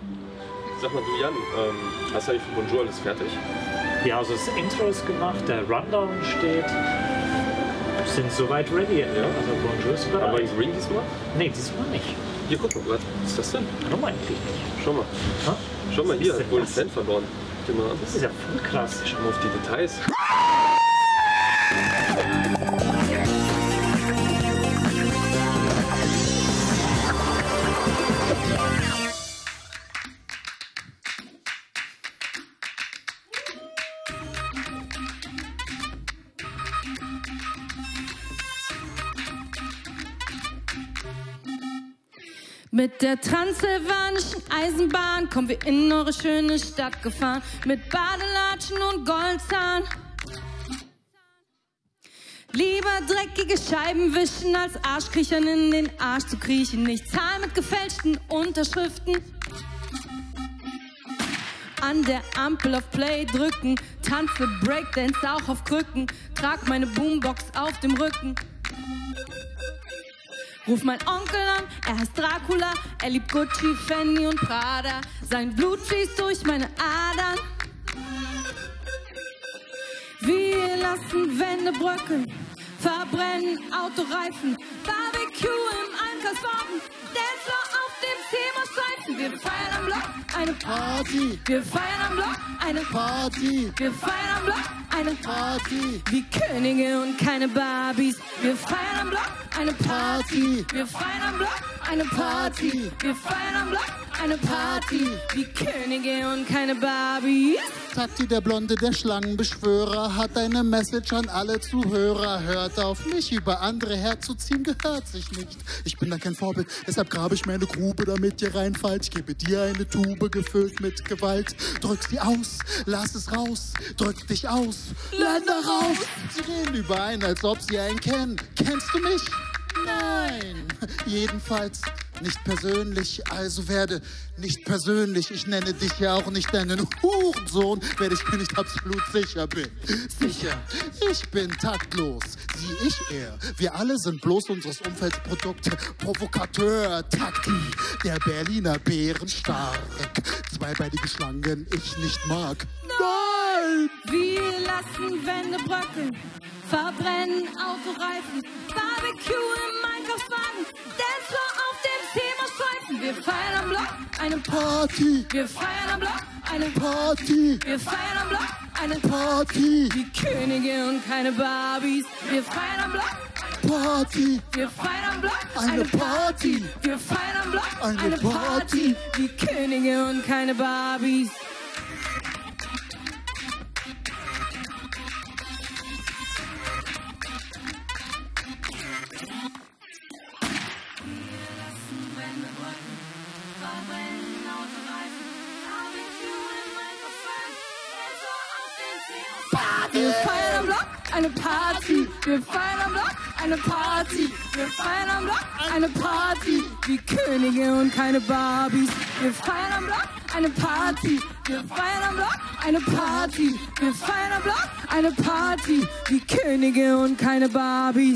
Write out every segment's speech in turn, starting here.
Sag mal, du Jan, hast du eigentlich für Bonjour alles fertig? Ja, also das Intro ist gemacht, der Rundown steht. Sind soweit ready. Ja? Also Bonjour ist bereit. Aber in Green diesmal? Nee, diesmal nicht. Hier, guck mal, was ist das denn? Warum eigentlich nicht? Schau mal. Ha? Schau mal, Was hier ist hat denn wohl ein das? Cent verloren. Guck dir mal an. Das ist ja voll krass. Schau mal auf die Details. Mit der transsilvanischen Eisenbahn kommen wir in eure schöne Stadt gefahren. Mit Badelatschen und Goldzahn. Lieber dreckige Scheiben wischen, als Arschkriechern in den Arsch zu kriechen. Ich zahl mit gefälschten Unterschriften. An der Ampel auf Play drücken, tanze Breakdance auch auf Krücken, trag meine Boombox auf dem Rücken. Ruf mein Onkel an, er heißt Dracula, er liebt Gucci, Fendi und Prada. Sein Blut fließt durch meine Adern. Wir lassen Wände bröckeln, verbrennen Autoreifen, Barbecue im Einkaufswagen, Dancefloor auf dem Themastreifen. Wir feiern am Block eine Party. Wir feiern am Block eine Party. Wir feiern am Block eine Party. Wie Könige und keine Barbies. Wir feiern am Block eine Party. Wir feiern am Block eine Party. Wir feiern am Block eine Party. Wie Könige und keine Barbies. Tati, der Blonde, der Schlangenbeschwörer, hat eine Message an alle Zuhörer. Hört auf mich, über andere herzuziehen gehört sich nicht. Ich bin da kein Vorbild, deshalb grabe ich mir eine Grube, damit ihr reinfallt. Ich gebe dir eine Tube gefüllt mit Gewalt. Drück sie aus, lass es raus, drück dich aus, Länder raus. Sie reden überein, als ob sie einen kennen. Kennst du mich? Nein, jedenfalls nicht persönlich, also werde nicht persönlich. Ich nenne dich ja auch nicht deinen Hurensohn, wenn ich mir nicht absolut sicher bin. Sicher, ich bin taktlos, sie, ich, er. Wir alle sind bloß unseres Umfelds Produkt. Provokateur, Takti, der Berliner Bärenstark. Zweibeinige Schlangen ich nicht mag. Nein! Wir lassen Wände bröckeln, verbrennen Autoreifen, Barbecue im Einkaufswagen, Dancefloor auf dem Themastreifen. Wir feiern am Block eine Party! Wir feiern am Block eine Party! Wir feiern am Block eine Party! Wie Könige und keine Barbies. Wir feiern am Block Party! Wir feiern am Block Eine Party! Wir feiern am Block Eine Party! Wie Könige und keine Barbies. Wir feiern am Block eine Party. Wir feiern am Block eine Party. Wir feiern am Block eine Party. Wie Könige und keine Barbies. Wir feiern am Block eine Party. Wir feiern am Block eine Party. Wir feiern am Block eine Party. Wie Könige und keine Barbies.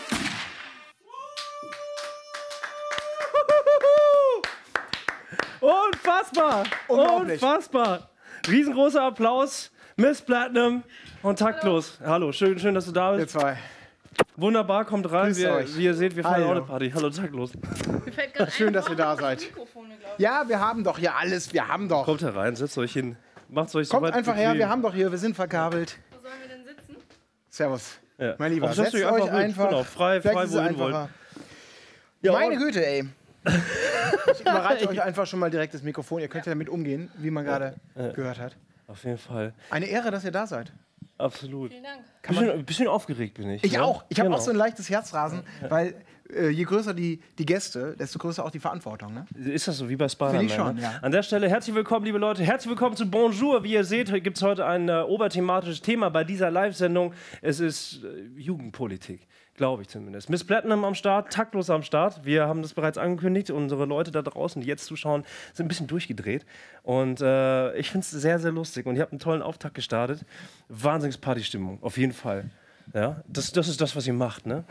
Unfassbar! Unglaublich. Unfassbar! Riesengroßer Applaus, Miss Platinum und Taktlos. Hallo, schön, dass du da Wir bist. zwei. Wunderbar, kommt rein. Grüßt euch. Wie ihr seht, wir feiern Hallo. auch eine Party. Hallo, Taktlos. Mir fällt gerade Schön, dass ihr da seid. Ja, wir haben doch hier alles. Wir haben doch. Kommt herein, setzt euch hin. Macht's euch Kommt soweit einfach her, bequem. wir haben doch hier, wir sind verkabelt. Wo sollen wir denn sitzen? Servus. Ja. Mein Lieber, Auch setzt setzt euch euch ruhig. einfach. Genau, frei, Vielleicht frei, ist es wohin wollt. einfacher. Ja, Meine und- Güte, ey. Ich überreiche euch einfach schon mal direkt das Mikrofon. Ihr könnt ja damit umgehen, wie man gerade gehört hat. Auf jeden Fall. Eine Ehre, dass ihr da seid. Absolut. Vielen Dank. Ein bisschen aufgeregt bin ich. Ich ne? auch. Ich habe Genau. auch so ein leichtes Herzrasen, weil je größer die Gäste, desto größer auch die Verantwortung. Ne? Ist das so wie bei Spider-Man? Finde ich schon, ne? ja. An der Stelle herzlich willkommen, liebe Leute. Herzlich willkommen zu Bonjour. Wie ihr seht, gibt es heute ein oberthematisches Thema bei dieser Live-Sendung. Es ist Jugendpolitik, glaube ich zumindest. Miss Platinum am Start, Taktlos am Start. Wir haben das bereits angekündigt. Unsere Leute da draußen, die jetzt zuschauen, sind ein bisschen durchgedreht. Und ich finde es sehr, sehr lustig. Und ihr habt einen tollen Auftakt gestartet. Wahnsinns-Party-Stimmung, auf jeden Fall. Ja, das ist das, was ihr macht, ne?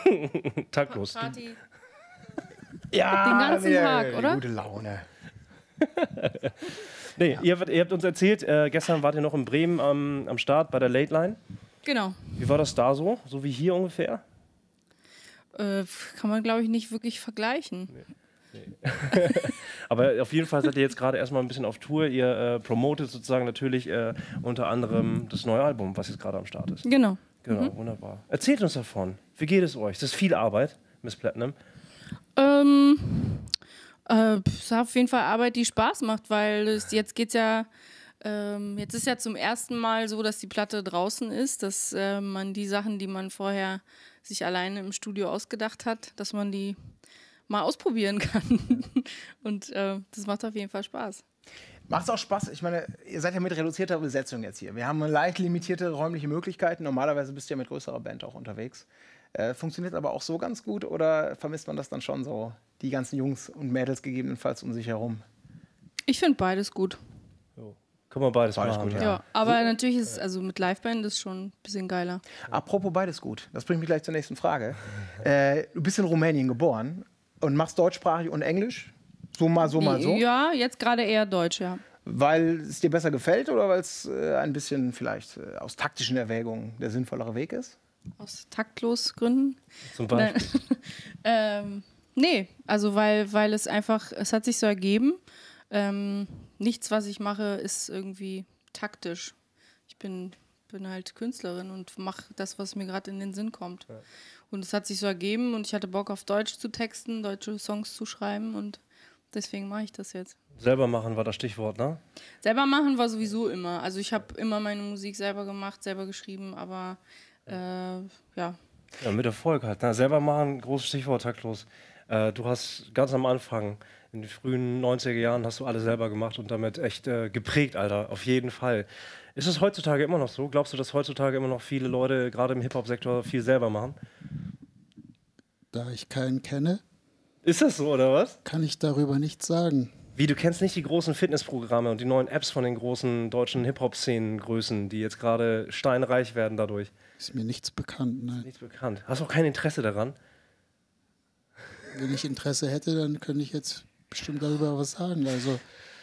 Taktlos. Party. Ja, Den ganzen wieder Tag, oder? Gute Laune. Nee, ihr habt uns erzählt, gestern wart ihr noch in Bremen am Start bei der Late Line. Genau. Wie war das da so? So wie hier ungefähr? Kann man, glaube ich, nicht wirklich vergleichen. Aber auf jeden Fall seid ihr jetzt gerade erstmal ein bisschen auf Tour. Ihr promotet sozusagen natürlich unter anderem das neue Album, was jetzt gerade am Start ist. Genau. Genau, wunderbar. Erzählt uns davon. Wie geht es euch? Das ist viel Arbeit, Miss Platinum. Es ist auf jeden Fall Arbeit, die Spaß macht, weil jetzt geht's ja, jetzt ist ja zum ersten Mal so, dass die Platte draußen ist, dass man die Sachen, die man vorher sich alleine im Studio ausgedacht hat, dass man die mal ausprobieren kann. Und das macht auf jeden Fall Spaß. Macht es auch Spaß? Ich meine, ihr seid ja mit reduzierter Besetzung jetzt hier. Wir haben leicht limitierte räumliche Möglichkeiten. Normalerweise bist du ja mit größerer Band auch unterwegs. Funktioniert aber auch so ganz gut oder vermisst man das dann schon so? Die ganzen Jungs und Mädels gegebenenfalls um sich herum? Ich finde beides gut. Können wir beides machen. gut, Ja, aber natürlich ist es, also mit Liveband ist schon ein bisschen geiler. Apropos beides gut. Das bringt mich gleich zur nächsten Frage. Du bist in Rumänien geboren und machst deutschsprachig und Englisch? So mal so. Ja, jetzt gerade eher Deutsch, ja. Weil es dir besser gefällt oder weil es ein bisschen vielleicht aus taktischen Erwägungen der sinnvollere Weg ist? Aus taktlos Gründen. Zum Beispiel. Nee, also weil es einfach, es hat sich so ergeben. Nichts, was ich mache, ist irgendwie taktisch. Ich bin halt Künstlerin und mache das, was mir gerade in den Sinn kommt. Ja. Und es hat sich so ergeben und ich hatte Bock auf Deutsch zu texten, deutsche Songs zu schreiben und deswegen mache ich das jetzt. Selber machen war das Stichwort, ne? Selber machen war sowieso immer. Also ich habe immer meine Musik selber gemacht, selber geschrieben, aber ja. Ja, mit Erfolg halt. Na, selber machen, großes Stichwort, taktlos. Du hast ganz am Anfang, in den frühen 90er Jahren, hast du alles selber gemacht und damit echt geprägt, Alter. Auf jeden Fall. Ist es heutzutage immer noch so? Glaubst du, dass heutzutage immer noch viele Leute, gerade im Hip-Hop-Sektor, viel selber machen? Da ich keinen kenne, ist das so, oder was? kann ich darüber nichts sagen. Wie, du kennst nicht die großen Fitnessprogramme und die neuen Apps von den großen deutschen Hip-Hop-Szenen-Größen, die jetzt gerade steinreich werden dadurch? Ist mir nichts bekannt, nein. Nichts bekannt. Hast auch kein Interesse daran? Wenn ich Interesse hätte, dann könnte ich jetzt bestimmt darüber was sagen. Also,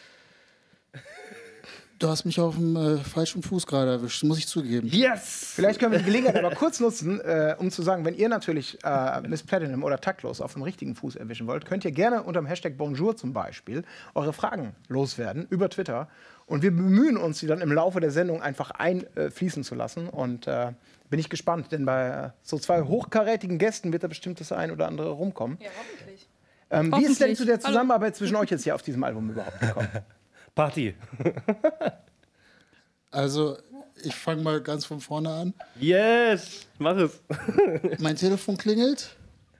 du hast mich auf dem falschen Fuß gerade erwischt, muss ich zugeben. Yes! Vielleicht können wir die Gelegenheit aber kurz nutzen, um zu sagen, wenn ihr natürlich Miss Platinum oder taktlos auf dem richtigen Fuß erwischen wollt, könnt ihr gerne unter dem Hashtag Bonjour zum Beispiel eure Fragen loswerden über Twitter. Und wir bemühen uns, sie dann im Laufe der Sendung einfach einfließen zu lassen. Und bin ich gespannt, denn bei so zwei hochkarätigen Gästen wird da bestimmt das ein oder andere rumkommen. Ja, hoffentlich. Wie ist es denn zu der Zusammenarbeit zwischen euch jetzt hier auf diesem Album überhaupt gekommen? Party. Also, ich fange mal ganz von vorne an. Yes! Mach es. Mein Telefon klingelt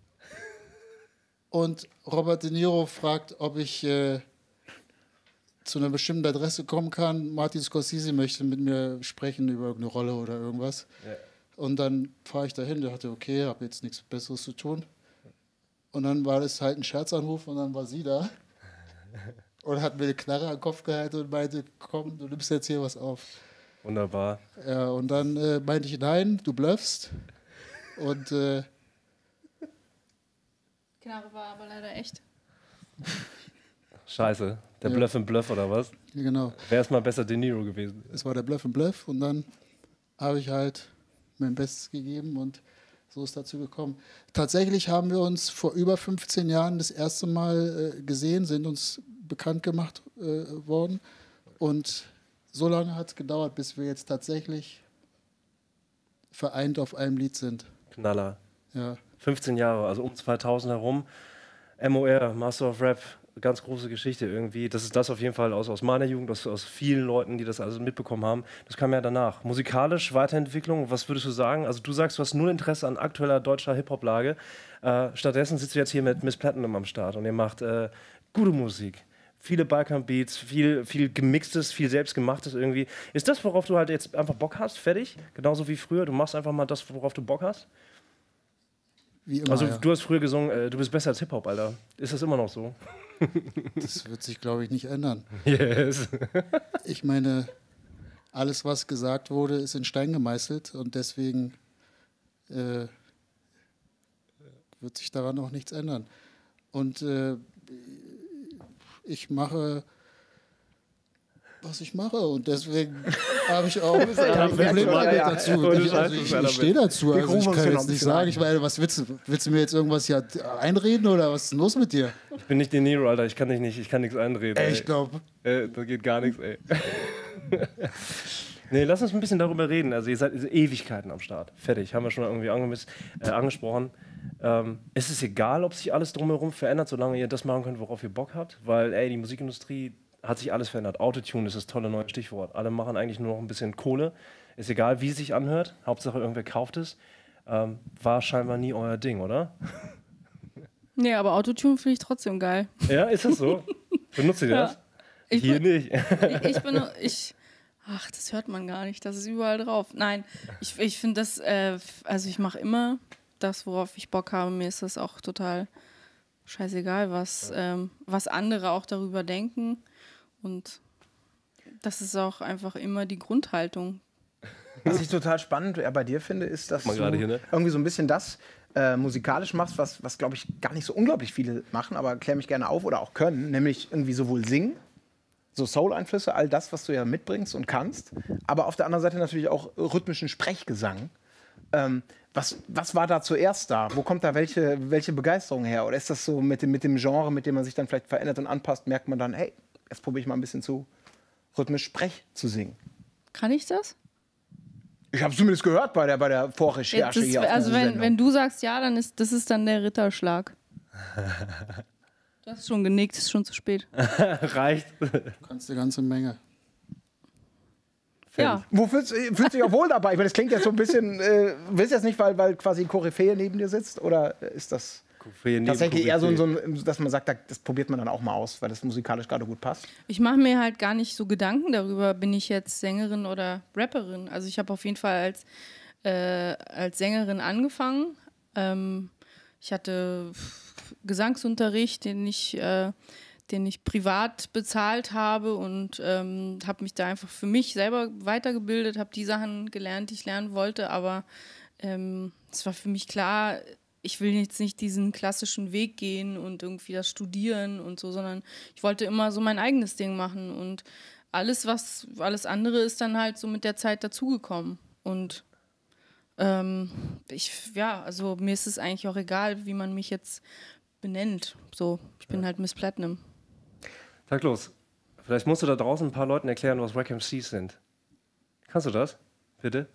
und Robert De Niro fragt, ob ich zu einer bestimmten Adresse kommen kann. Martin Scorsese möchte mit mir sprechen über irgendeine Rolle oder irgendwas. Ja. Und dann fahre ich dahin, der hatte, okay, habe jetzt nichts Besseres zu tun. Und dann war das halt ein Scherzanruf und dann war sie da und hat mir eine Knarre am Kopf gehalten und meinte, komm, du nimmst jetzt hier was auf. Wunderbar. Ja, und dann meinte ich, nein, du bluffst. Und Knarre war aber leider echt. Scheiße, der Bluff im Bluff oder was? genau, Wäre es mal besser De Niro gewesen. es war der Bluff im Bluff und dann habe ich halt mein Bestes gegeben und so ist dazu gekommen. Tatsächlich haben wir uns vor über 15 Jahren das erste Mal gesehen, sind uns bekannt gemacht worden und so lange hat es gedauert, bis wir jetzt tatsächlich vereint auf einem Lied sind. Knaller. Ja. 15 Jahre, also um 2000 herum. MOR, Master of Rap, ganz große Geschichte irgendwie. Das ist das auf jeden Fall aus meiner Jugend, aus vielen Leuten, die das also mitbekommen haben. Das kam ja danach. Musikalisch, Weiterentwicklung, was würdest du sagen? Also du sagst, du hast null Interesse an aktueller deutscher Hip-Hop-Lage. Stattdessen sitzt du jetzt hier mit Miss Platinum am Start und ihr macht gute Musik. Viele Balkan-Beats, viel Gemixtes, viel Selbstgemachtes irgendwie. Ist das, worauf du halt jetzt einfach Bock hast, fertig? Genauso wie früher, du machst einfach mal das, worauf du Bock hast? Wie immer, Also ja. du hast früher gesungen, du bist besser als Hip-Hop, Alter. Ist das immer noch so? Das wird sich, glaube ich, nicht ändern. Yes. Ich meine, alles, was gesagt wurde, ist in Stein gemeißelt und deswegen wird sich daran auch nichts ändern. Und ich mache was ich mache. Und deswegen habe ich auch kein Problem dazu. Ich stehe dazu. Also ich kann jetzt nicht sagen, ich meine, was willst du mir jetzt irgendwas hier einreden oder was ist denn los mit dir? Ich bin nicht De Niro, Alter. Ich kann nichts einreden. Ey, ich glaube. Da geht gar nichts, ey. Nee, lass uns ein bisschen darüber reden. Also ihr seid Ewigkeiten am Start. Fertig, haben wir schon irgendwie angesprochen. Es ist egal, ob sich alles drumherum verändert, solange ihr das machen könnt, worauf ihr Bock habt. Weil, ey, die Musikindustrie hat sich alles verändert. Autotune ist das tolle neue Stichwort. Alle machen eigentlich nur noch ein bisschen Kohle. Ist egal, wie es sich anhört. Hauptsache, irgendwer kauft es. War scheinbar nie euer Ding, oder? Nee, aber Autotune finde ich trotzdem geil. Ja, ist das so? Benutzt ihr das? Ja. Hier nicht. Ach, das hört man gar nicht, das ist überall drauf. Nein, ich finde das, also ich mache immer das, worauf ich Bock habe. Mir ist das auch total scheißegal, was andere auch darüber denken. Und das ist auch einfach immer die Grundhaltung. Was ich total spannend bei dir finde, ist, dass du hier, ne? irgendwie so ein bisschen das musikalisch machst, was glaube ich, gar nicht so unglaublich viele machen, aber klär mich gerne auf oder auch können, nämlich irgendwie sowohl singen, so Soul-Einflüsse, all das, was du ja mitbringst und kannst, aber auf der anderen Seite natürlich auch rhythmischen Sprechgesang. Was war da zuerst da? Wo kommt da welche Begeisterung her? Oder ist das so mit dem Genre, mit dem man sich dann vielleicht verändert und anpasst, merkt man dann, hey, jetzt probiere ich mal ein bisschen zu rhythmisch Sprech zu singen? Kann ich das? Ich habe es zumindest gehört bei der Vorrecherche hier auf also diese Sendung. wenn du sagst ja, dann ist das dann der Ritterschlag. Du hast schon genickt, ist schon zu spät. Reicht. Du kannst eine ganze Menge. Ja. Wo fühlst du dich auch wohl dabei? Ich meine, das klingt jetzt so ein bisschen, willst du das nicht, weil quasi Koryphäe neben dir sitzt? Oder ist das tatsächlich eher so, dass man sagt, das probiert man dann auch mal aus, weil das musikalisch gerade gut passt? Ich mache mir halt gar nicht so Gedanken darüber, bin ich jetzt Sängerin oder Rapperin. Also ich habe auf jeden Fall als Sängerin angefangen. Ich hatte Gesangsunterricht, den ich privat bezahlt habe und habe mich da einfach für mich selber weitergebildet, habe die Sachen gelernt, die ich lernen wollte, aber es war für mich klar, ich will jetzt nicht diesen klassischen Weg gehen und irgendwie das studieren und so, sondern ich wollte immer so mein eigenes Ding machen und alles andere ist dann halt so mit der Zeit dazugekommen und also mir ist es eigentlich auch egal, wie man mich jetzt benennt. So, ich bin halt Miss Platinum. Sag los. Vielleicht musst du da draußen ein paar Leuten erklären, was Wack MCs sind. Kannst du das? Bitte?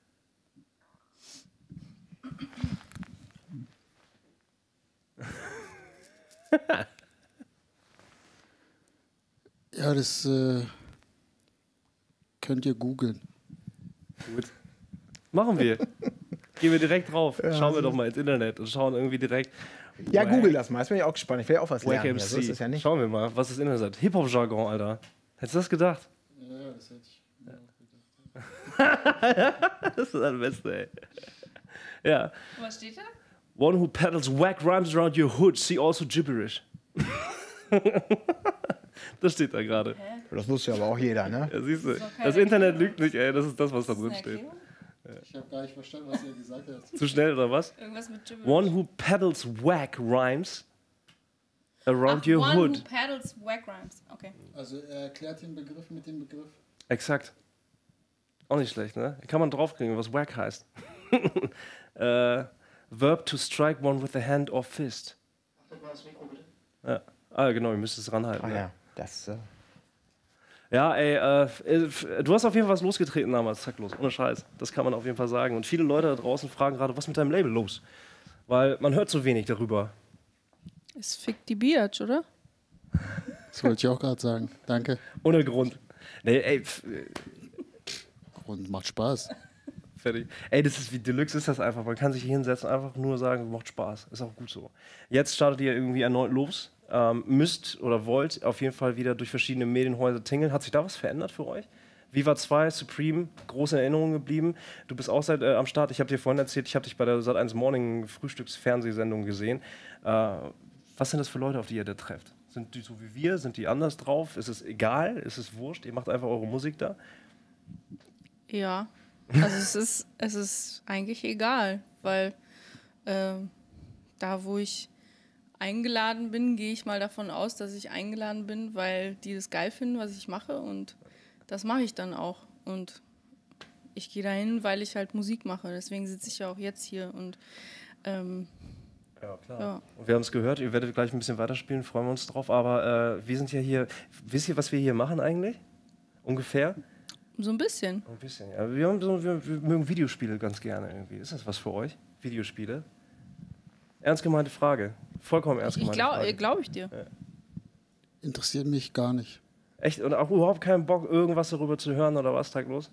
Ja, das könnt ihr googeln. Gut. Machen wir. Gehen wir direkt drauf. Schauen wir doch mal ins Internet und schauen irgendwie direkt. Ja, google das mal. Das bin ich auch gespannt. Ich will ja auch was Wack lernen. MC. Ja, so ist es ja nicht. Schauen wir mal, was das Internet sagt. Hip-Hop-Jargon, Alter. Hättest du das gedacht? Ja, das hätte ich Das ist das Beste, ey. Ja. Was steht da? One who peddles whack rhymes around your hood, see also gibberish. Das steht da gerade. Das wusste ja aber auch jeder, ne? Ja, siehst du. Das Internet lügt nicht, ey. Das ist das, was da drin steht. Ich habe gar nicht verstanden, was ihr gesagt habt. Zu schnell oder was? Irgendwas mit gibberish. One who peddles whack rhymes around your one hood. who paddles whack rhymes. Okay. Also er erklärt den Begriff mit dem Begriff. Exakt. Auch nicht schlecht, ne? Kann man draufkriegen, was whack heißt. Verb to strike one with the hand or fist. Ja. Ah, genau, ihr müsst es ranhalten. Ah ne? ja, das... Ja, ey, du hast auf jeden Fall was losgetreten damals, zack, los, ohne Scheiß. Das kann man auf jeden Fall sagen. Und viele Leute da draußen fragen gerade, was ist mit deinem Label los? Weil man hört so wenig darüber. Ist Fick die Biatch, oder? Das wollte ich auch gerade sagen. Danke. Ohne Grund. Nee, ey, Und macht Spaß. fertig. Ey, das ist wie Deluxe ist das einfach. Man kann sich hier hinsetzen, einfach nur sagen, macht Spaß. Ist auch gut so. Jetzt startet ihr irgendwie erneut los. Müsst oder wollt auf jeden Fall wieder durch verschiedene Medienhäuser tingeln. Hat sich da was verändert für euch? Viva 2, Supreme, große Erinnerung geblieben. Du bist auch am Start. Ich habe dir vorhin erzählt, ich habe dich bei der Sat.1 Morning Frühstücks-Fernsehsendung gesehen. Was sind das für Leute, auf die ihr da trefft? Sind die so wie wir? Sind die anders drauf? Ist es egal? Ist es wurscht? Ihr macht einfach eure Musik da? Ja. Also es ist eigentlich egal, weil da, wo ich eingeladen bin, gehe ich mal davon aus, dass ich eingeladen bin, weil die das geil finden, was ich mache und das mache ich dann auch. Und ich gehe dahin, weil ich halt Musik mache. Deswegen sitze ich ja auch jetzt hier und Ja, klar. Ja. Und wir haben es gehört, ihr werdet gleich ein bisschen weiterspielen, freuen wir uns drauf. Aber wir sind ja hier, wisst ihr, was wir hier machen eigentlich? Ungefähr? so ein bisschen. Ein bisschen, ja. Wir mögen Videospiele ganz gerne irgendwie. Ist das was für euch? Videospiele? Ernst gemeinte Frage. Vollkommen ernst gemeinte Frage. Glaube ich dir. Interessiert mich gar nicht. Echt? Und auch überhaupt keinen Bock, irgendwas darüber zu hören oder was? Taglos?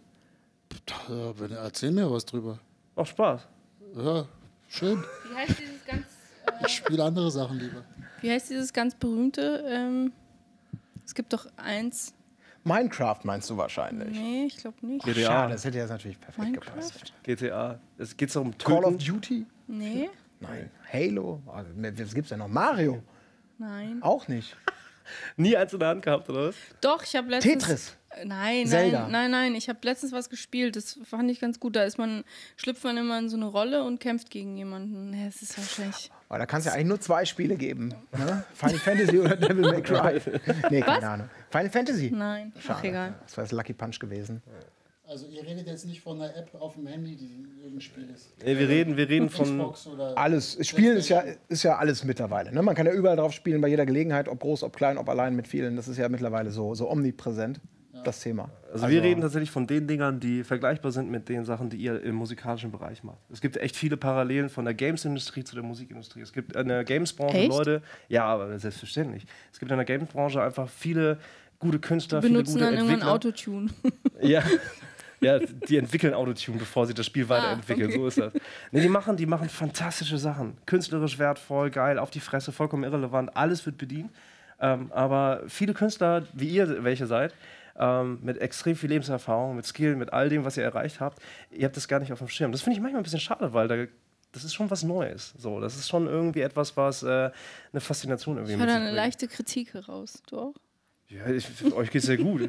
Ja, erzähl mir was drüber. Auch Spaß. Ja, schön. Wie heißt dieses ganz, Ich spiele andere Sachen lieber. berühmte? Es gibt doch eins. Minecraft meinst du wahrscheinlich? Nee, ich glaube nicht. GTA. Schade, das hätte jetzt natürlich perfekt Minecraft? gepasst. GTA. Es geht um Call of Töten. Duty? Nee, Nein. Halo? Also, was gibt's denn noch? Mario? nein. Auch nicht. Nie eins in der Hand gehabt, oder was? Doch, ich habe letztens. Tetris? Nein, Zelda? nein. Ich habe letztens was gespielt. Das fand ich ganz gut. Da schlüpft man immer in so eine Rolle und kämpft gegen jemanden. Ja, es ist wahrscheinlich. Aber da kann es ja eigentlich nur 2 Spiele geben. Ne? Final Fantasy oder Devil May Cry. Nee, keine Ahnung. Final Fantasy? Nein, ach egal. Das war das Lucky Punch gewesen. Also ihr redet jetzt nicht von einer App auf dem Handy, die irgendein Spiel ist. Nee, wir reden von. Xbox oder Alles. Spielen ist ja alles mittlerweile. Ne? Man kann ja überall drauf spielen, bei jeder Gelegenheit, ob groß, ob klein, ob allein mit vielen. Das ist ja mittlerweile so omnipräsent, das Thema. Also wir reden tatsächlich von den Dingern, die vergleichbar sind mit den Sachen, die ihr im musikalischen Bereich macht. Es gibt echt viele Parallelen von der Games-Industrie zu der Musikindustrie. Es gibt in der Games-Branche Echt? Leute, ja, aber selbstverständlich. Es gibt in der Games-Branche einfach viele gute Künstler, Die viele benutzen gute dann irgendwann Entwickler. Autotune. Ja. Ja, die entwickeln Autotune, bevor sie das Spiel weiterentwickeln. okay. So ist das. Nee, die machen fantastische Sachen. Künstlerisch wertvoll, geil, auf die Fresse, vollkommen irrelevant. Alles wird bedient. Aber viele Künstler, wie ihr welche seid, mit extrem viel Lebenserfahrung, mit Skill, mit all dem, was ihr erreicht habt, ihr habt das gar nicht auf dem Schirm. Das finde ich manchmal ein bisschen schade, weil das ist schon was Neues. So, das ist schon irgendwie etwas, was eine Faszination irgendwie Ich mit höre da sich eine bringt. leichte Kritik heraus. Du auch? Ja, euch geht's sehr gut.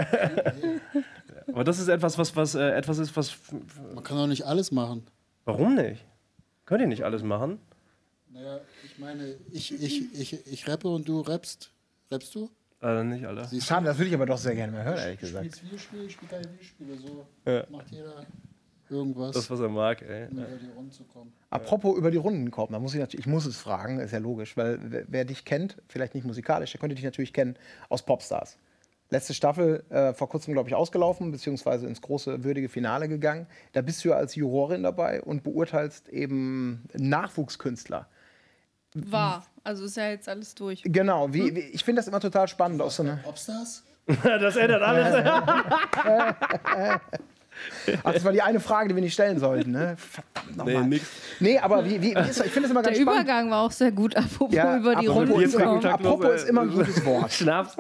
Aber das ist etwas, etwas ist, was. man kann doch nicht alles machen. Warum nicht? Könnt ihr nicht alles machen? Naja, ich meine, ich rappe und du rappst. Rappst du? Nicht alle. Siehst Schade, das würde ich aber doch sehr gerne mal hören, ehrlich du gesagt. spielst Videospiele, ich spiele keine Videospiele. So Ja. macht jeder irgendwas, Das, was er mag, ey. um über die Runden zu kommen. Apropos über die Runden kommen, da muss ich muss es fragen, ist ja logisch, weil wer dich kennt, vielleicht nicht musikalisch, der könnte dich natürlich kennen aus Popstars. Letzte Staffel vor kurzem, glaube ich, ausgelaufen, beziehungsweise ins große, würdige Finale gegangen. Da bist du ja als Jurorin dabei und beurteilst eben Nachwuchskünstler. War. Also ist ja jetzt alles durch. Genau, ich finde das immer total spannend. Aus so einer Popstars? Das ändert alles. Ach, das war die eine Frage, die wir nicht stellen sollten, ne? Verdammt nochmal. Nee, nix. Nee, aber wie ist das? Ich finde das immer Der ganz spannend. Übergang war auch sehr gut, apropos Ja, über die apropos Runde jetzt zu kommt kommen. Apropos ist immer ein gutes Wort. Schnaps.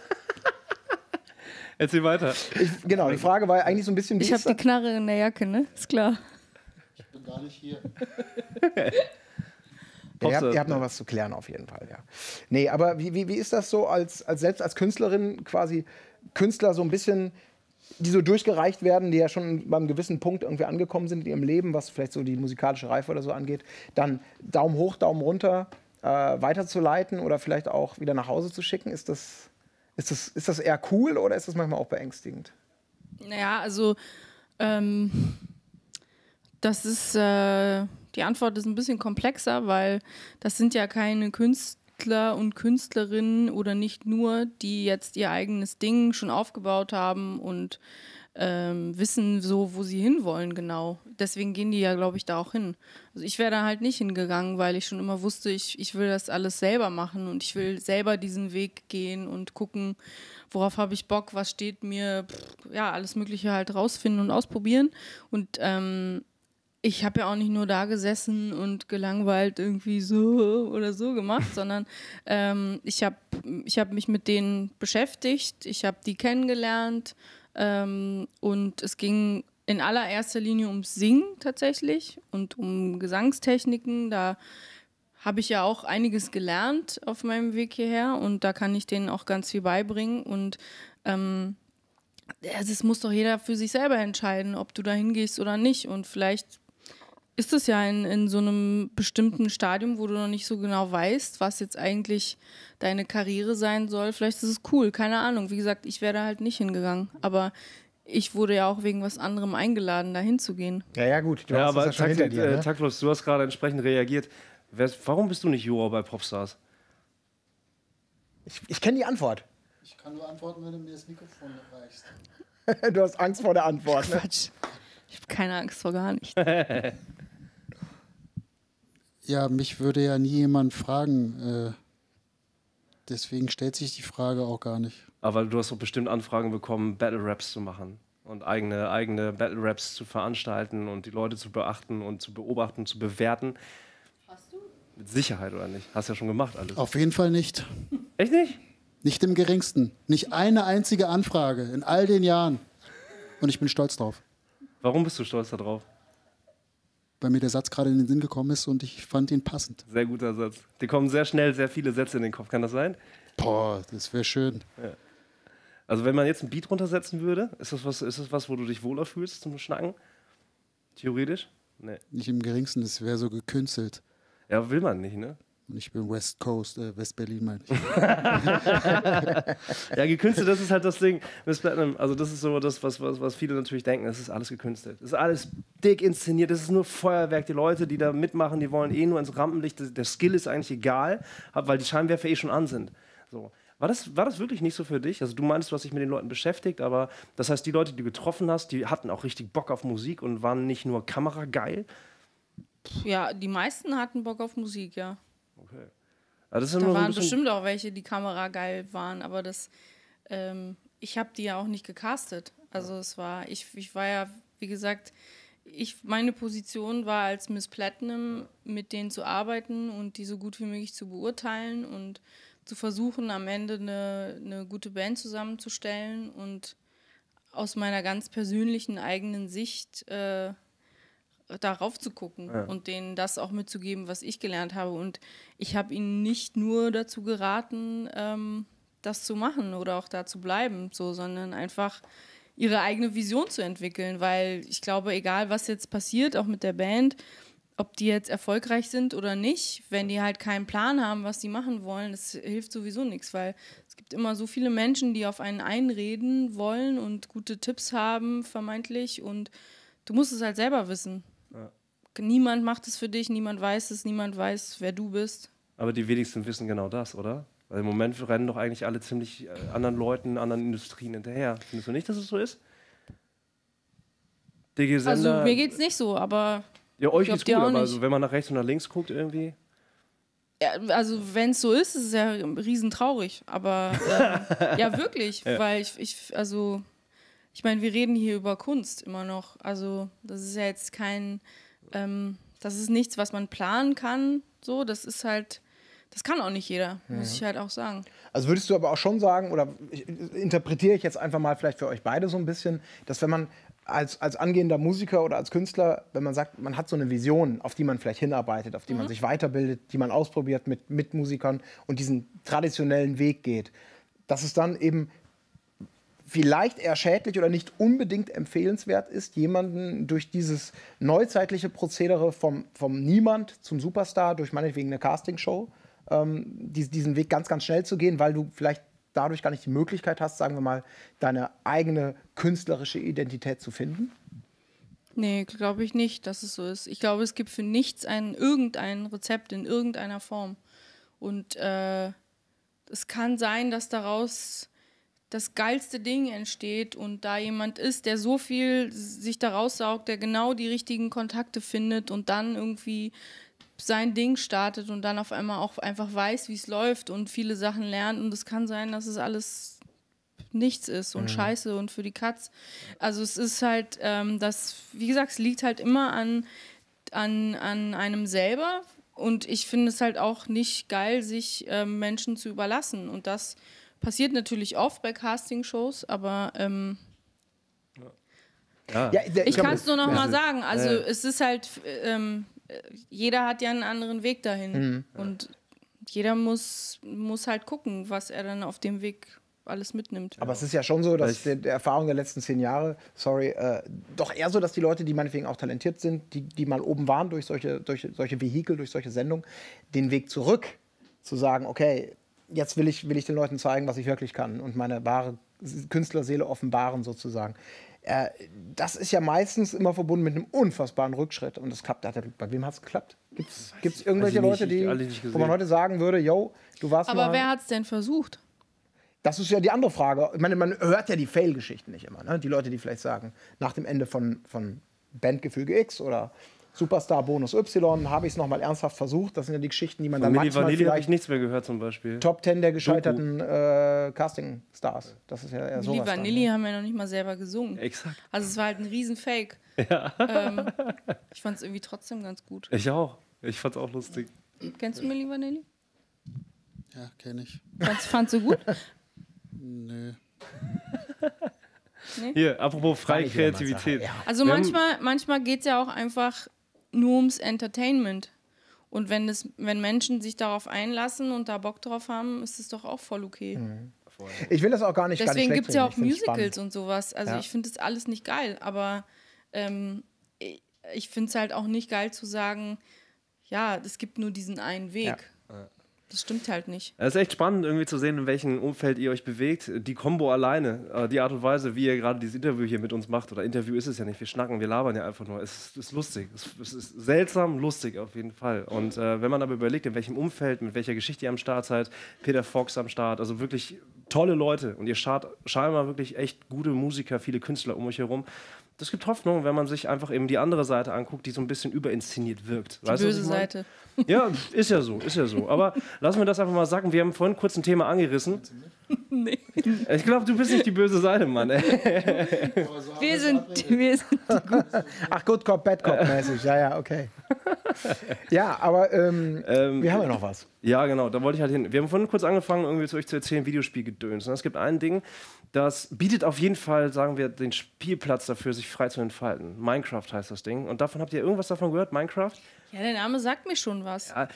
Erzähl weiter. Genau, die Frage war eigentlich so ein bisschen, wie Ich habe ist die das? Knarre in der Jacke, ne? Ist klar. Ich bin gar nicht hier. Ja, ihr habt noch was zu klären auf jeden Fall, ja. Nee, aber wie ist das so selbst als Künstlerin quasi Künstler so ein bisschen, die so durchgereicht werden, die ja schon beim gewissen Punkt irgendwie angekommen sind in ihrem Leben, was vielleicht so die musikalische Reife oder so angeht, dann Daumen hoch, Daumen runter weiterzuleiten oder vielleicht auch wieder nach Hause zu schicken? Ist das eher cool oder ist das manchmal auch beängstigend? Naja, also das ist, die Antwort ist ein bisschen komplexer, weil das sind ja keine Künstler und Künstlerinnen oder nicht nur, die jetzt ihr eigenes Ding schon aufgebaut haben und wissen so, wo sie hinwollen genau. Deswegen gehen die ja, glaube ich, da auch hin. Also ich wäre da halt nicht hingegangen, weil ich schon immer wusste, ich will das alles selber machen und ich will selber diesen Weg gehen und gucken, worauf habe ich Bock, was steht mir, ja, alles Mögliche halt rausfinden und ausprobieren. Und ich habe ja auch nicht nur da gesessen und gelangweilt irgendwie so oder so gemacht, sondern ich hab mich mit denen beschäftigt, ich habe die kennengelernt und es ging in allererster Linie ums Singen tatsächlich und um Gesangstechniken. Da habe ich ja auch einiges gelernt auf meinem Weg hierher und da kann ich denen auch ganz viel beibringen und es muss doch jeder für sich selber entscheiden, ob du da hingehst oder nicht und vielleicht ist es ja in so einem bestimmten Stadium, wo du noch nicht so genau weißt, was jetzt eigentlich deine Karriere sein soll. Vielleicht ist es cool, keine Ahnung. Wie gesagt, ich wäre da halt nicht hingegangen. Aber ich wurde ja auch wegen was anderem eingeladen, da hinzugehen. Ja, gut. Du Ja, hast aber das ja schon hinter dir, ne? Taktlos, du hast gerade entsprechend reagiert. Warum bist du nicht Juror bei Popstars? Ich kenne die Antwort. Ich kann nur antworten, wenn du mir das Mikrofon reichst. Du hast Angst vor der Antwort. Ne? Quatsch. Ich habe keine Angst vor gar nichts. Ja, mich würde ja nie jemand fragen. Deswegen stellt sich die Frage auch gar nicht. Aber du hast doch bestimmt Anfragen bekommen, Battle-Raps zu machen und eigene Battle-Raps zu veranstalten und die Leute zu beachten und zu beobachten, zu bewerten. Hast du? Mit Sicherheit, oder nicht? Hast ja schon gemacht alles. Auf jeden Fall nicht. Echt nicht? Nicht im geringsten. Nicht eine einzige Anfrage in all den Jahren. Und ich bin stolz drauf. Warum bist du stolz darauf? Weil mir der Satz gerade in den Sinn gekommen ist und ich fand ihn passend. Sehr guter Satz. Dir kommen sehr schnell sehr viele Sätze in den Kopf. Kann das sein? Boah, das wäre schön. Also wenn man jetzt ein Beat runtersetzen würde, ist das was, wo du dich wohler fühlst zum Schnacken? Theoretisch? Nee. Nicht im geringsten, das wäre so gekünstelt. Ja, will man nicht, ne? Und ich bin West Coast, West-Berlin meine ich. Ja, gekünstelt, das ist halt das Ding. Miss Platinum, also das ist so das, was viele natürlich denken, das ist alles gekünstelt. Das ist alles dick inszeniert, das ist nur Feuerwerk. Die Leute, die da mitmachen, die wollen eh nur ins Rampenlicht. Der Skill ist eigentlich egal, weil die Scheinwerfer eh schon an sind. So. War das wirklich nicht so für dich? Also du meinst, du hast dich mit den Leuten beschäftigt, aber das heißt, die Leute, die du getroffen hast, die hatten auch richtig Bock auf Musik und waren nicht nur kamerageil? Ja, die meisten hatten Bock auf Musik, ja. Okay. Also das ist Da immer so ein waren bisschen bestimmt auch welche, die kamerageil waren, aber ich habe die ja auch nicht gecastet. Also ich war ja, wie gesagt, meine Position war als Miss Platinum, mit denen zu arbeiten und die so gut wie möglich zu beurteilen und zu versuchen, am Ende eine gute Band zusammenzustellen und aus meiner ganz persönlichen eigenen Sicht darauf zu gucken und denen das auch mitzugeben, was ich gelernt habe. Und ich habe ihnen nicht nur dazu geraten, das zu machen oder auch da zu bleiben, sondern einfach ihre eigene Vision zu entwickeln, weil ich glaube, egal was jetzt passiert, auch mit der Band, ob die jetzt erfolgreich sind oder nicht, wenn die halt keinen Plan haben, was sie machen wollen, das hilft sowieso nichts, weil es gibt immer so viele Menschen, die auf einen einreden wollen und gute Tipps haben, vermeintlich, und du musst es halt selber wissen. Ja. Niemand macht es für dich, niemand weiß es, niemand weiß, wer du bist. Aber die wenigsten wissen genau das, oder? Weil im Moment rennen doch eigentlich alle ziemlich anderen Leuten, anderen Industrien hinterher. Findest du nicht, dass es so ist? Also mir geht's nicht so, aber... Ja, euch ist gut, aber also, wenn man nach rechts und nach links guckt irgendwie... Ja, also wenn es so ist es ja riesentraurig, aber ja wirklich, ja. Weil ich meine, wir reden hier über Kunst immer noch, also das ist ja jetzt kein, das ist nichts, was man planen kann, so, das ist halt, das kann auch nicht jeder, muss ich halt auch sagen. Also würdest du aber auch schon sagen, oder interpretiere ich jetzt einfach mal vielleicht für euch beide so ein bisschen, dass wenn man als angehender Musiker oder als Künstler, wenn man sagt, man hat so eine Vision, auf die man vielleicht hinarbeitet, auf die man sich weiterbildet, die man ausprobiert mit Musikern und diesen traditionellen Weg geht, dass es dann eben vielleicht eher schädlich oder nicht unbedingt empfehlenswert ist, jemanden durch dieses neuzeitliche Prozedere vom Niemand zum Superstar, durch meinetwegen eine Castingshow, diesen Weg ganz, ganz schnell zu gehen, weil du vielleicht dadurch gar nicht die Möglichkeit hast, sagen wir mal, deine eigene künstlerische Identität zu finden? Nee, glaube ich nicht, dass es so ist. Ich glaube, es gibt für nichts irgendein Rezept in irgendeiner Form. Und es kann sein, dass daraus das geilste Ding entsteht und da jemand ist, der so viel sich da raussaugt, der genau die richtigen Kontakte findet und dann irgendwie sein Ding startet und dann auf einmal auch einfach weiß, wie es läuft und viele Sachen lernt, und es kann sein, dass es alles nichts ist und scheiße und für die Katz. Also es ist halt, wie gesagt, es liegt halt immer an einem selber, und ich finde es halt auch nicht geil, sich Menschen zu überlassen, und das passiert natürlich oft bei Castingshows, aber ich kann es nur noch mal sagen, also es ist halt, jeder hat ja einen anderen Weg dahin und jeder muss halt gucken, was er dann auf dem Weg alles mitnimmt. Aber es ist ja schon so, dass der Erfahrung der letzten 10 Jahre, doch eher so, dass die Leute, die meinetwegen auch talentiert sind, die mal oben waren durch solche Vehikel, durch solche Sendungen, den Weg zurück zu sagen, okay, jetzt will ich den Leuten zeigen, was ich wirklich kann und meine wahre Künstlerseele offenbaren sozusagen. Das ist ja meistens immer verbunden mit einem unfassbaren Rückschritt und das klappt. Bei wem hat es geklappt? Gibt es irgendwelche Leute, wo man heute sagen würde, yo, du warst Aber wer hat es denn versucht? Das ist ja die andere Frage. Ich meine, man hört ja die Fail-Geschichten nicht immer. Ne? Die Leute, die vielleicht sagen, nach dem Ende von Bandgefüge X oder Superstar Bonus Y habe ich es nochmal ernsthaft versucht. Das sind ja die Geschichten, die man dann manchmal Vanilli habe ich vielleicht nichts mehr gehört zum Beispiel. Top 10 der gescheiterten Casting-Stars. Das ist ja eher sowas. Die Vanilli haben ja noch nicht mal selber gesungen. Exakt. Also es war halt ein Riesen-Fake. Ich fand es irgendwie trotzdem ganz gut. Ich auch. Ich fand's auch lustig. Kennst du Milli Vanilli? Ja, kenne ich. Fandst du gut? Nö. Nee? Hier, apropos freie Kreativität. Also manchmal geht es ja auch einfach nur ums Entertainment. Und wenn Menschen sich darauf einlassen und da Bock drauf haben, ist es doch auch voll okay. Ich will das auch gar nicht Deswegen gibt es ja auch Ich find's Musicals spannend. und sowas. Also ich finde das alles nicht geil. Aber ich finde es halt auch nicht geil zu sagen, ja, es gibt nur diesen einen Weg. Ja. Das stimmt halt nicht. Es ist echt spannend, irgendwie zu sehen, in welchem Umfeld ihr euch bewegt. Die Kombo alleine, die Art und Weise, wie ihr gerade dieses Interview hier mit uns macht, oder Interview ist es ja nicht, wir schnacken, wir labern ja einfach nur. Es ist lustig. Es ist seltsam lustig auf jeden Fall. Und wenn man aber überlegt, in welchem Umfeld, mit welcher Geschichte ihr am Start seid, Peter Fox am Start, also wirklich tolle Leute. Und ihr scheinbar wirklich echt gute Musiker, viele Künstler um euch herum. Das gibt Hoffnung, wenn man sich einfach eben die andere Seite anguckt, die so ein bisschen überinszeniert wirkt. Die böse Seite. Ja, ist ja so. Aber lassen wir das einfach mal sagen. Wir haben vorhin kurz ein Thema angerissen. Nee. Ich glaube, du bist nicht die böse Seite, Mann. Wir sind die Guten. Ach, Good Cop, Bad Cop mäßig. Ja, okay. Ja, aber wir haben ja noch was. Ja, genau, da wollte ich halt hin. Wir haben vorhin kurz angefangen, irgendwie zu euch zu erzählen, Videospielgedöns. Und es gibt ein Ding, das bietet auf jeden Fall, sagen wir, den Spielplatz dafür, sich frei zu entfalten. Minecraft heißt das Ding. Und habt ihr irgendwas davon gehört, Minecraft? Ja, der Name sagt mir schon was. Ja,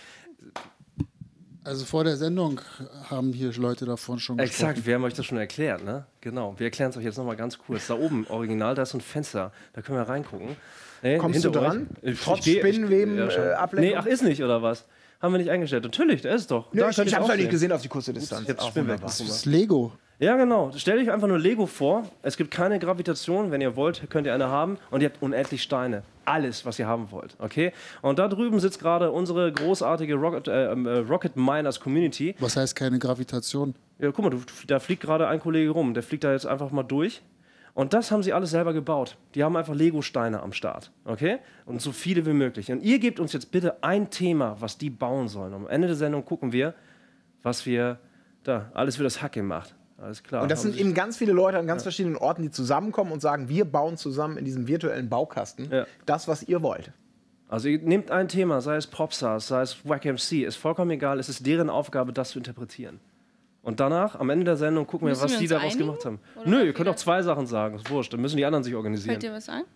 Also vor der Sendung haben hier Leute davon schon gesprochen. exakt, wir haben euch das schon erklärt, ne? Genau, wir erklären es euch jetzt nochmal ganz kurz. Da oben, original, da ist so ein Fenster, da können wir reingucken. Kommst du dran? Trotz Spinnenweben, Ablenkung? Nee, ach, ist nicht, oder was? Haben wir nicht eingestellt. Natürlich, da ist es doch. Nee, Da ich könnt ihr hab's auch ja nicht sehen. gesehen auf die kurze Distanz. Jetzt Auch spinnen wir. wunderbar. Das ist Lego. Ja, genau. Stellt euch einfach nur Lego vor. Es gibt keine Gravitation. Wenn ihr wollt, könnt ihr eine haben. Und ihr habt unendlich Steine. Alles, was ihr haben wollt. Okay? Und da drüben sitzt gerade unsere großartige Rocket Miners Community. Was heißt keine Gravitation? Ja, guck mal, da fliegt gerade ein Kollege rum. Der fliegt da jetzt einfach mal durch. Und das haben sie alles selber gebaut. Die haben einfach Lego-Steine am Start. Okay? Und so viele wie möglich. Und ihr gebt uns jetzt bitte ein Thema, was die bauen sollen. Am Ende der Sendung gucken wir, was wir da. Alles wird das Hack gemacht. Alles klar. Und das sind eben ganz viele Leute an ganz verschiedenen Orten, die zusammenkommen und sagen, wir bauen zusammen in diesem virtuellen Baukasten das, was ihr wollt. Also ihr nehmt ein Thema, sei es Popstars, sei es Wack MC, ist vollkommen egal, es ist deren Aufgabe, das zu interpretieren. Und danach, am Ende der Sendung, gucken wir, Müssen was wir die uns daraus einigen? gemacht haben. Oder Nö, darf ihr könnt auch jeder- 2 Sachen sagen, ist wurscht, dann müssen die anderen sich organisieren. Fällt dir was ein?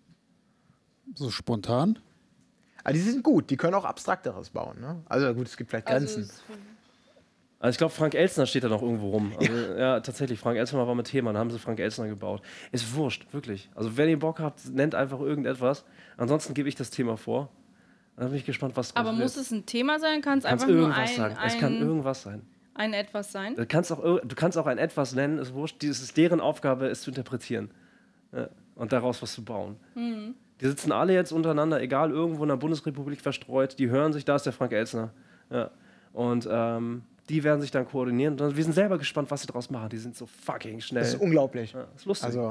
So spontan? Also die sind gut, die können auch Abstrakteres bauen. Ne? Also gut, es gibt vielleicht Grenzen. Also ich glaube, Frank Elstner steht da noch irgendwo rum. Also, ja, tatsächlich, Frank Elstner war mit Thema, dann haben sie Frank Elstner gebaut. Ist wurscht, wirklich. Also wenn ihr Bock habt, nennt einfach irgendetwas. Ansonsten gebe ich das Thema vor. Dann bin ich gespannt, was draus Aber wird. muss es ein Thema sein? Kann es Kannst einfach nur irgendwas sagen. Es kann irgendwas sein. ein etwas sein? Du kannst auch ein etwas nennen, ist wurscht. Es ist deren Aufgabe, es zu interpretieren. Ja, und daraus was zu bauen. Die sitzen alle jetzt untereinander, egal, irgendwo in der Bundesrepublik verstreut. Die hören sich, da ist der Frank Elstner. Ja. Und die werden sich dann koordinieren. Und wir sind selber gespannt, was sie daraus machen. Die sind so fucking schnell. Das ist unglaublich. Ja, ist lustig. Also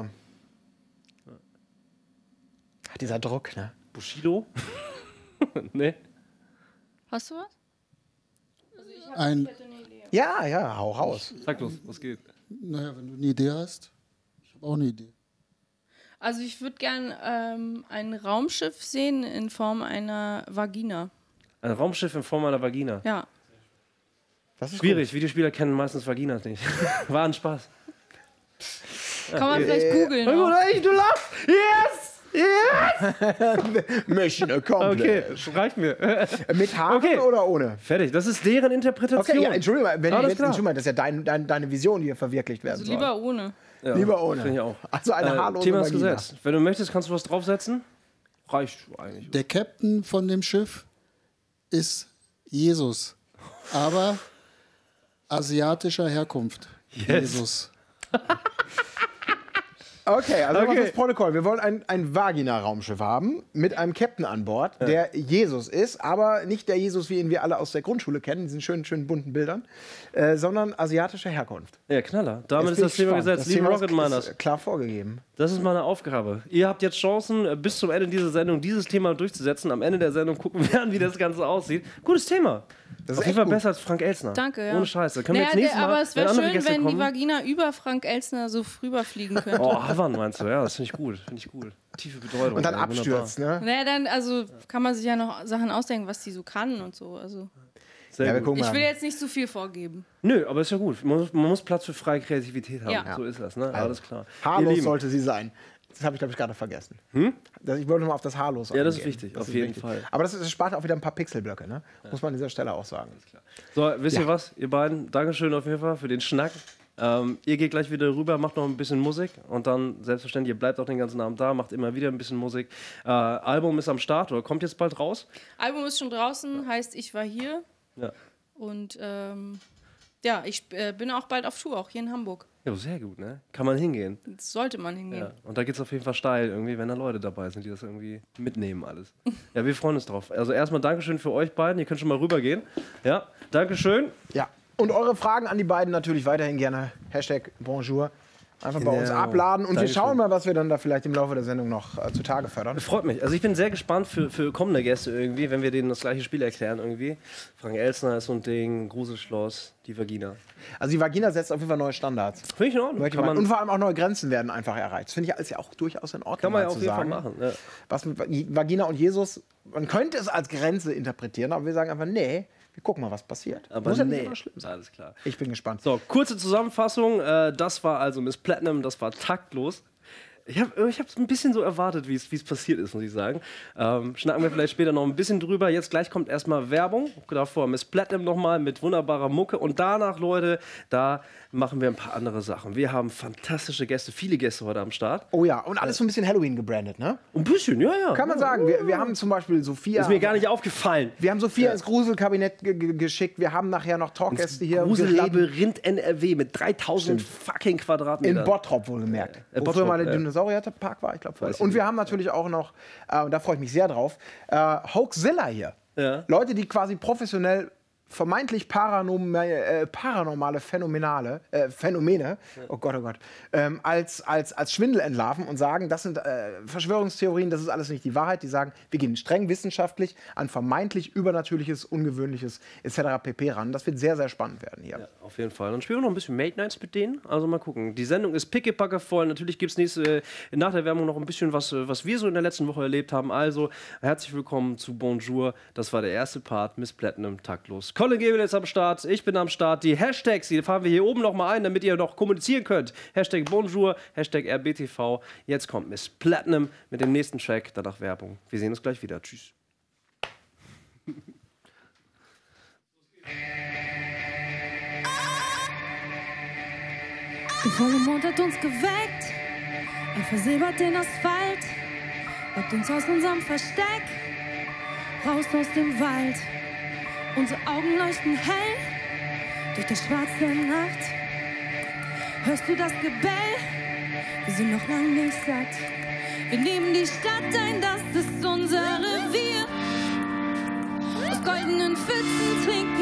dieser Druck, ne? Bushido? Nee. Hast du was? Ein, Ja, hau raus. Sag los, was geht? naja, wenn du eine Idee hast. Ich habe auch eine Idee. Also ich würde gern ein Raumschiff sehen in Form einer Vagina. Ein Raumschiff in Form einer Vagina. Ja. Das ist Schwierig, Videospieler kennen meistens Vaginas nicht. War ein Spaß. Kann man vielleicht googeln. Na gut, auch. ey, du lachst! Yes! Mission accomplished. Okay, reicht mir. Mit Haaren Okay. oder ohne? Fertig, das ist deren Interpretation. Okay, ja, Entschuldigung, Alles klar. das ist ja deine Vision, die hier verwirklicht werden Also soll. lieber ohne. Ja, Lieber ohne. Finde ich auch. Also eine haarlose Thema ist Vagina. gesetzt. Wenn du möchtest, kannst du was draufsetzen. Reicht eigentlich. Der Captain von dem Schiff ist Jesus, aber asiatischer Herkunft. Jesus. Okay, also okay. Das Protokoll. Wir wollen ein Vagina-Raumschiff haben mit einem Captain an Bord, der Jesus ist, aber nicht der Jesus, wie ihn wir alle aus der Grundschule kennen, diesen schönen bunten Bildern, sondern asiatischer Herkunft. Ja, Knaller. Damit ist das Thema gesetzt. Liebe Rocket Miners, ist klar vorgegeben. das ist meine Aufgabe. Ihr habt jetzt Chancen, bis zum Ende dieser Sendung dieses Thema durchzusetzen. Am Ende der Sendung gucken wir an, wie das Ganze aussieht. Gutes Thema. Das ist Auf jeden echt Fall gut. besser als Frank Elsner. Danke, ja. Ohne Scheiße. Können wir jetzt nächstes Mal, aber es wäre wenn andere schön, Gäste wenn die kommen. Vagina über Frank Elsner so rüberfliegen könnte. Oh, Havant meinst du? Ja, das finde ich gut. Finde ich gut. Tiefe Bedeutung. Und dann ja, abstürzt, ne? Naja, dann also kann man sich ja noch Sachen ausdenken, was die so kann und so. Also Sehr Ja, wir gut. gucken ich mal. will jetzt nicht zu viel vorgeben. Nö, aber ist ja gut. Man muss Platz für freie Kreativität haben. Ja. So ist das, ne? Alles klar. Ihr Haarlos Lieben, sollte sie sein. Das habe ich, glaube ich, gerade vergessen. Ich wollte mal auf das Haarlos Ja, das ist eingehen. wichtig, auf jeden Fall. Aber das spart auch wieder ein paar Pixelblöcke, ne? Muss man an dieser Stelle auch sagen. So, wisst ihr was, ihr beiden? Dankeschön auf jeden Fall für den Schnack. Ihr geht gleich wieder rüber, macht noch ein bisschen Musik und dann selbstverständlich, ihr bleibt auch den ganzen Abend da, macht immer wieder ein bisschen Musik. Album ist am Start oder kommt jetzt bald raus? Album ist schon draußen, heißt Ich war hier. Ja. Und ja, ich bin auch bald auf Tour, auch hier in Hamburg. Ja, sehr gut, ne? Kann man hingehen. Das sollte man hingehen. Ja. Und da geht's auf jeden Fall steil irgendwie, wenn da Leute dabei sind, die das irgendwie mitnehmen alles. Ja, wir freuen uns drauf. Also erstmal Dankeschön für euch beiden. Ihr könnt schon mal rübergehen. Ja, Dankeschön. Ja. Und eure Fragen an die beiden natürlich weiterhin gerne. Hashtag Bonjour. Einfach bei uns Genau. abladen und wir Dankeschön. schauen mal, was wir dann da vielleicht im Laufe der Sendung noch zutage fördern. Freut mich. Also ich bin sehr gespannt für kommende Gäste irgendwie, wenn wir denen das gleiche Spiel erklären irgendwie. Frank Elsner ist so ein Ding, Gruselschloss, die Vagina. Also die Vagina setzt auf jeden Fall neue Standards. Finde ich in Ordnung. Möchte man. Und vor allem auch neue Grenzen werden einfach erreicht. Das finde ich alles ja auch durchaus in Ordnung. Kann man ja mal auf zu jeden Fall sagen. machen. Ja. Was mit Vagina und Jesus, man könnte es als Grenze interpretieren, aber wir sagen einfach, nee, wir gucken mal, was passiert. Aber Muss ja nicht nee, immer schlimm sein. alles klar. Ich bin gespannt. So, kurze Zusammenfassung. Das war also Miss Platinum, das war taktlos. Ich hab ein bisschen so erwartet, wie es passiert ist, muss ich sagen. Schnacken wir vielleicht später noch ein bisschen drüber. Jetzt gleich kommt erstmal Werbung. Davor Miss Platinum nochmal mit wunderbarer Mucke. Und danach, Leute, da machen wir ein paar andere Sachen. Wir haben fantastische Gäste, viele Gäste heute am Start. Oh ja, und alles so ein bisschen Halloween gebrandet, ne? Ein bisschen, ja, ja. Kann man sagen. Wir haben zum Beispiel Sophia. Ist mir gar nicht aufgefallen. Wir haben Sophia ins Gruselkabinett geschickt. Wir haben nachher noch Talkgäste hier. Wir reden Grusellabyrinth NRW mit 3000 fucking Quadratmetern. in Bottrop wohlgemerkt. Wo Bottrop, früher mal der ja. Dinosaurierpark war, ich glaube. Weiß ich Und wir nicht. haben natürlich auch noch, und da freue ich mich sehr drauf, Hoaxilla hier. Ja. Leute, die quasi professionell vermeintlich paranormale Phänomene, oh Gott, als Schwindel entlarven und sagen, das sind Verschwörungstheorien, das ist alles nicht die Wahrheit. Die sagen, wir gehen streng wissenschaftlich an vermeintlich Übernatürliches, Ungewöhnliches etc. pp. ran. Das wird sehr, sehr spannend werden hier. Ja, auf jeden Fall. Dann spielen wir noch ein bisschen Mate Nights mit denen. Also mal gucken. Die Sendung ist pickepacke voll. Natürlich gibt es nach der Werbung noch ein bisschen was wir so in der letzten Woche erlebt haben. Also herzlich willkommen zu Bonjour. Das war der erste Part. Miss Platinum, taktlos. Colin Gebel ist am Start. Ich bin am Start. Die Hashtags, die fahren wir hier oben noch mal ein, damit ihr noch kommunizieren könnt. Hashtag Bonjour, Hashtag RBTV. Jetzt kommt Miss Platinum mit dem nächsten Track. Danach Werbung. Wir sehen uns gleich wieder. Tschüss. Der volle Mond hat uns geweckt, er versilbert den Asphalt, lockt uns aus unserem Versteck, raus aus dem Wald. Unsere Augen leuchten hell durch das Schwarz der Nacht. Hörst du das Gebell? Wir sind noch lang nicht satt. Wir nehmen die Stadt ein, das ist unser Revier. Aus goldenen Pfützen trinken